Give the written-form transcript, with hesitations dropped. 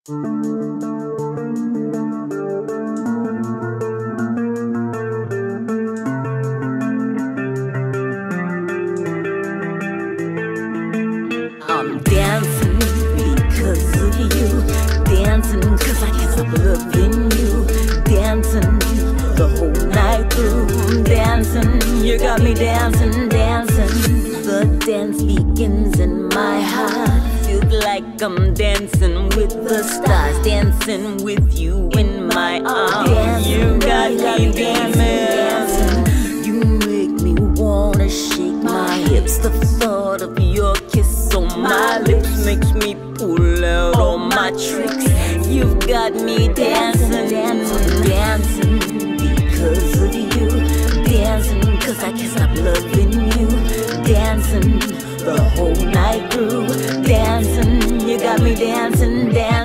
I'm dancing because of you. Dancing cause I can't stop loving you. Dancing the whole night through. Dancing, you got me dancing, dancing. The dance begins in my heart. Feels like I'm dancing with the stars. Dancing with you in my arms. You got me dancing. You make me wanna shake my hips. The thought of your kiss on my lips makes me pull out all my tricks. You've got me dancing, dancing, dancing because of you. Dancing cause I can't stop loving you. Dancing the whole night through. Dancing, you got me dancing, dancing.